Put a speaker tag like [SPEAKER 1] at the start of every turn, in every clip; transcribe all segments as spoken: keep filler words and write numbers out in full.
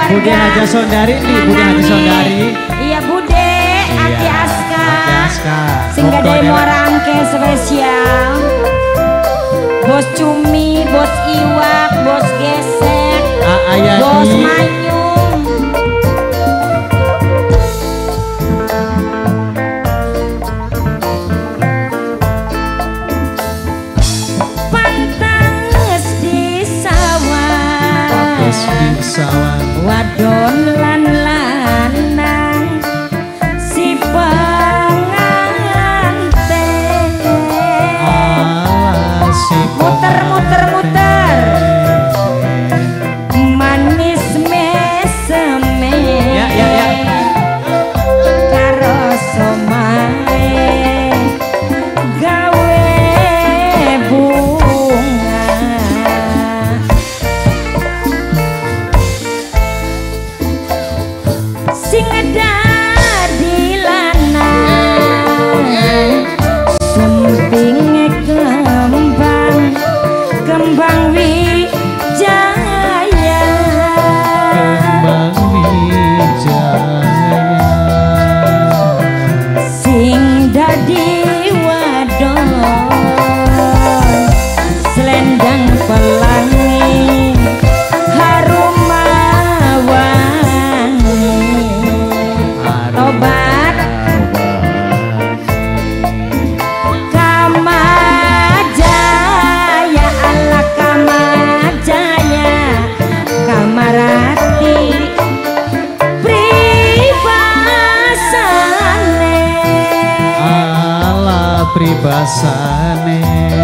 [SPEAKER 1] keluarga.
[SPEAKER 2] Bude Haja Sondari nih, Bude Haja Sondari.
[SPEAKER 1] Iya Bude, Aki Aska.
[SPEAKER 2] Aki Aska.
[SPEAKER 1] Sing gede muarangke spesial. Bos Cumi, Bos Iwak, Bos Gesek, Bos Manyung. Pantanges di sawah,
[SPEAKER 2] Pantanges di sawah.
[SPEAKER 1] Wadon lan lanang si pengantin.
[SPEAKER 2] Alah si
[SPEAKER 1] muter muter muter manis meseme
[SPEAKER 2] ya ya ya
[SPEAKER 1] karo somae gawe bunga sing dadi lanang semping kembang kembang wijaya
[SPEAKER 2] kembang wijaya
[SPEAKER 1] sing dadi wadon selendang pelangi harum wangi tobat Kamajaya Allah Kamajaya Kamarati pribasane
[SPEAKER 2] ala pribasane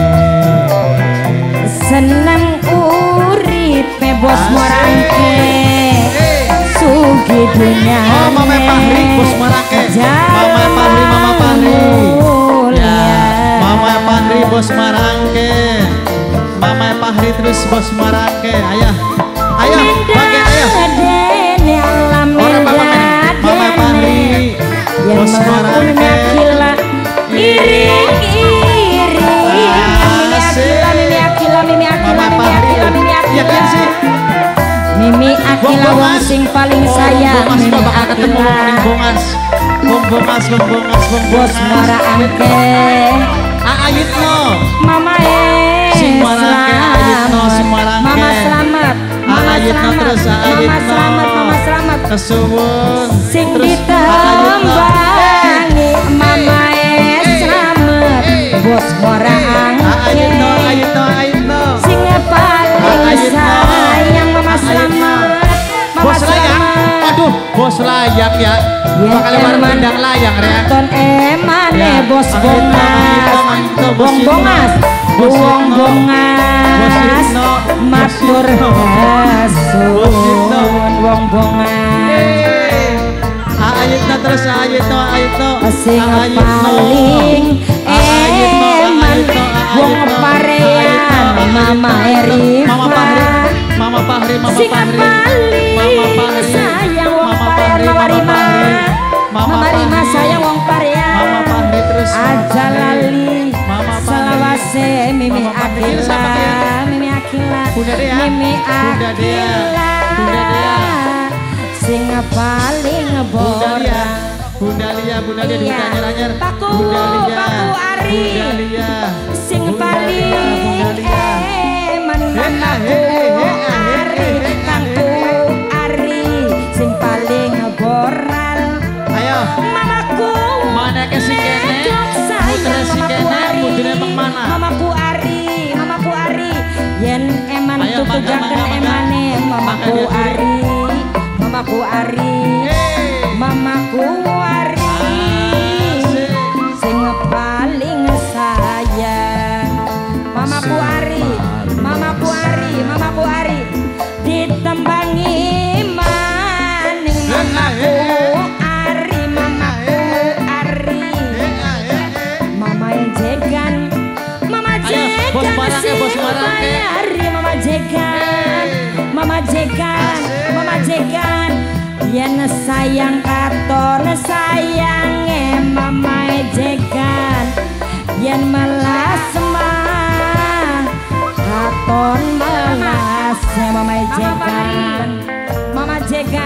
[SPEAKER 1] seneng uripe bos morangke sugi dunya
[SPEAKER 2] oh Mama Pahri bos morangke Mama Pahri Mama Pahri ya Mama Pahri bos morangke Mama Pahri terus bos morangke ayah ayah pakai ayah orang Mama Mama Pahri bos morangke
[SPEAKER 1] iri iri mimi akila mimi akila mimi akila mimi akila mimi akila mimi akila wong sing paling sayang mimi akila
[SPEAKER 2] bongas bongas bongas
[SPEAKER 1] bos mara angke
[SPEAKER 2] Ayitno
[SPEAKER 1] mama eh
[SPEAKER 2] sing marangke Ayitno sing marangke
[SPEAKER 1] mama selamat mama selamat mama selamat mama selamat
[SPEAKER 2] kesuwun
[SPEAKER 1] sing ditembangi mama eh selamat bos mara angke
[SPEAKER 2] Ayitno Ayitno Ayitno
[SPEAKER 1] sing paling sayang mama selamat
[SPEAKER 2] bos layang aduh bos layang ya bakal bareng mandang layang ya
[SPEAKER 1] ton emane bos bongas bong bongas bong bongas matur hasun bong bongas
[SPEAKER 2] Ayitno terus Ayitno Ayitno
[SPEAKER 1] sing paling eman wong parean mama Erifa
[SPEAKER 2] Mama Pahri Mama Pahri Mama
[SPEAKER 1] Pahri Mama Pahri sayang wong parean Mama Rima Mama Rima sayang wong parean
[SPEAKER 2] Mama Pahri terus
[SPEAKER 1] aja lali selawase Mimi Akila Mimi Akila Mimi Akila sing paling bora
[SPEAKER 2] Bunda Lia Bunda Lia di anyar-anyar
[SPEAKER 1] Paku Paku Ari sing paling eman mamaku Ari Paku Ari sing paling boral
[SPEAKER 2] ayo
[SPEAKER 1] mamaku
[SPEAKER 2] mana ke si kene
[SPEAKER 1] sayang mamaku Ari
[SPEAKER 2] mudune mana
[SPEAKER 1] mamaku Ari mamaku Ari yen eman tutugaken emane mamaku Ari mamaku Ari mamaku Ari sing paling sayang mamaku Ari mamaku Ari mamaku Ari ditembangi maning mamaku Ari mamaku Ari mama jegan mama jegan sing Ari mama jegan mama jegan mama jegan yen sayang katon sayange mama jegan yen melas mah katon melas mama jegan mama jegan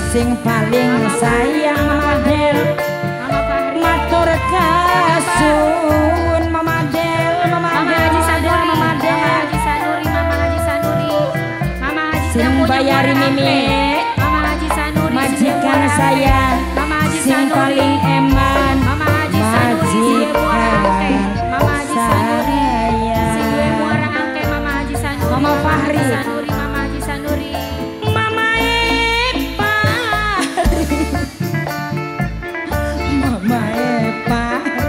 [SPEAKER 1] sing paling sayang Mama Del, matur kasun Mama Del, Mama Del, Mama Del, Haji Sanuri, Mama Haji Sanuri, Mama Haji sing bayari Mimi, Mama Haji Sanuri, majikan saya, Mama Haji sing paling eman, Mama Haji Sanuri, Mama Haji Sanuri, sing duwe muara angke, Mama Haji Sanuri, Mama Fahri, Mama Haji Sanuri, Mama Epa, Mama Epa.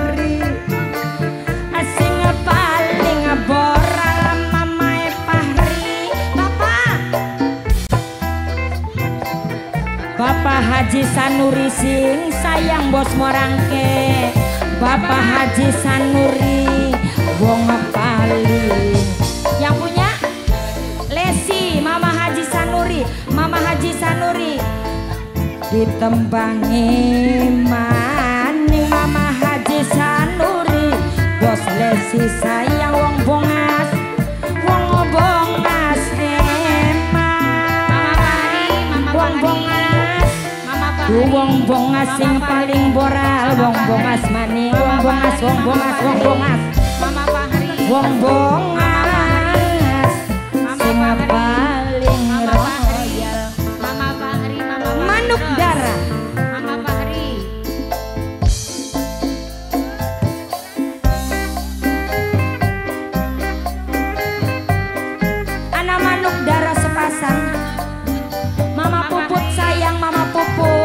[SPEAKER 1] Bapak Haji Sanuri sing sayang bos morangke, Bapak Haji Sanuri wong paling. Yang punya Lesi, Mama Haji Sanuri, Mama Haji Sanuri ditembangi maning Mama Haji Sanuri, bos Lesi sayang wong bongas, wong bongas eman, wong bongas. Wong bongas sing paling boral, wong bongas maning, wong bongas, wong bongas, wong bongas, Mama Fahri, wong bongas sing paling royal, Mama Fahri, Mama Manuk Dara, Mama Fahri. Anak Manuk Dara sepasang, Mama Puput sayang Mama Puput.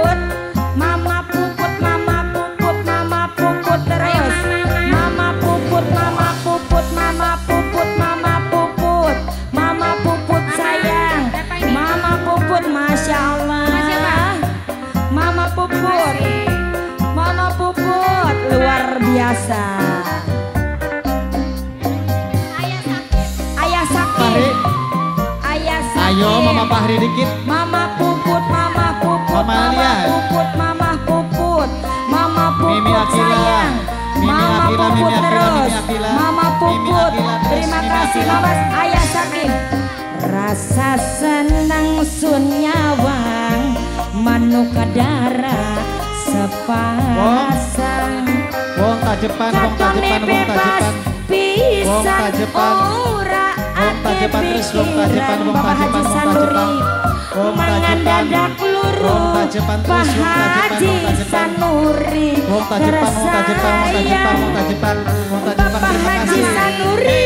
[SPEAKER 1] Masya Allah, Mama Puput, Mama Puput luar biasa. Ayah sakit, ayah sakit, ayah sakit.
[SPEAKER 2] Ayo Mama Fahri dikit.
[SPEAKER 1] Mama Puput, Mama Puput,
[SPEAKER 2] Mama,
[SPEAKER 1] Mama Puput, Mama Puput, Mama Puput sayang, Mama Puput terus, Mama Puput. Terima kasih Mama. Ayah sakit. Rasa senang sunyawang Manuk Dara sepasang,
[SPEAKER 2] wong tajepan, wong tajepan, wong tajepan, wong tajepan, wong tajepan terus, wong tajepan, wong tajepan, wong tajepan, wong tajepan, wong tajepan terus, wong tajepan, wong tajepan, wong tajepan, wong tajepan, wong tajepan, wong tajepan, wong tajepan, terima kasih.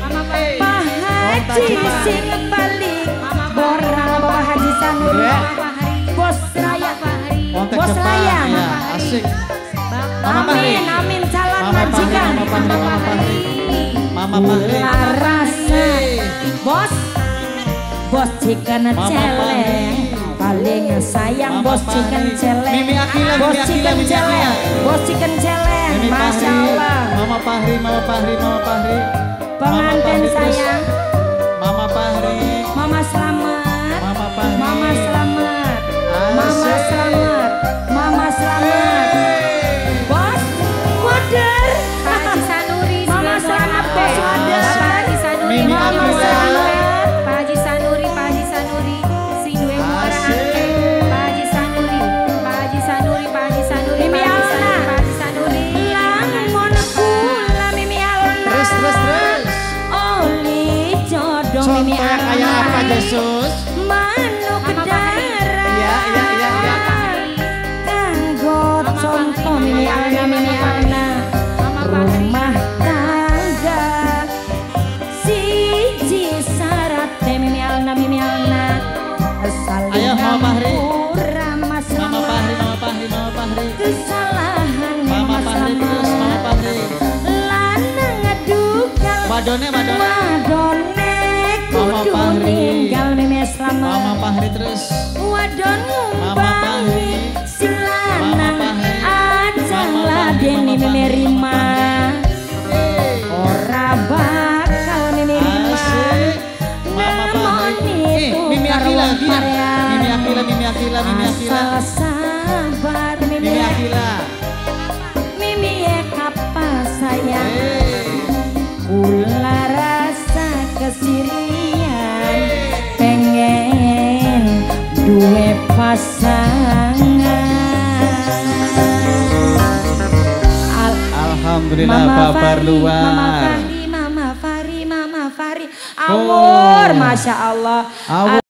[SPEAKER 1] Haji sing balik boral Bapak Haji Sanuri, bos raya, bos raya,
[SPEAKER 2] asik.
[SPEAKER 1] Amin amin salam majikan,
[SPEAKER 2] Mama Fahri, Mama Fahri,
[SPEAKER 1] rasa bos, bos chicken celeng paling sayang, bos chicken celeng,
[SPEAKER 2] Mimi Akila,
[SPEAKER 1] bos
[SPEAKER 2] Mimi
[SPEAKER 1] chicken
[SPEAKER 2] Akila,
[SPEAKER 1] celeng, bos chicken celeng, Masya Allah.
[SPEAKER 2] Mama Fahri, Mama Fahri, Mama Fahri,
[SPEAKER 1] pengantin sayang.
[SPEAKER 2] Mama Fahri,
[SPEAKER 1] Mama selamat,
[SPEAKER 2] Mama Fahri,
[SPEAKER 1] Mama selamat, Mama selamat, Mama selamat, bos wader, Pak Haji Sanuri, Mama selamat, bos wader, Pak Haji Sanuri, Mama selamat, Pak Haji Sanuri, Pak Haji Sanuri, sing duwe muara angke, Pak Haji Sanuri, Pak Haji Sanuri, Pak Haji Sanuri, Mimi Alna, Pak Haji Sanuri, lamun kula Mimi Alna,
[SPEAKER 2] terus terus terus.
[SPEAKER 1] Mimi
[SPEAKER 2] Alna kayak apa Yesus?
[SPEAKER 1] Manuk Dara.
[SPEAKER 2] Iya iya iya iya.
[SPEAKER 1] Kanggo contoh Mimi Alna, Mimi Alna. Rumah tangga siji syarat Mimi Alna, Mimi Alna.
[SPEAKER 2] Ayo Mama Fahri.
[SPEAKER 1] Mama
[SPEAKER 2] Mama Fahri, Mama Fahri, Mama Fahri.
[SPEAKER 1] Kesalahan
[SPEAKER 2] Mama Fahri terus, Mama Fahri.
[SPEAKER 1] Lanang ngedugal.
[SPEAKER 2] Wadone, wadone.
[SPEAKER 1] Wadone.
[SPEAKER 2] Mama Fahri,
[SPEAKER 1] tinggal Mimi selamat.
[SPEAKER 2] Mama Fahri terus.
[SPEAKER 1] Wadon ngumpangi sing lanang ajang ladeni Mimi Rima. Ora bakal Mimi Rima.
[SPEAKER 2] Mama Fahri. Mimi Akila, Mimi Akila, Mimi Akila, Mimi Akila.
[SPEAKER 1] Sabar Mimi
[SPEAKER 2] Akila.
[SPEAKER 1] Mimi apa sayang. Kula rasa kesirian pengen duwe pasangan. Al
[SPEAKER 2] Alhamdulillah
[SPEAKER 1] Mama
[SPEAKER 2] babar
[SPEAKER 1] Fahri,
[SPEAKER 2] luar.
[SPEAKER 1] Mama Fahri, Mama Fahri, Mama Fahri. Amor,
[SPEAKER 2] Oh.
[SPEAKER 1] Masya Allah.
[SPEAKER 2] Awur.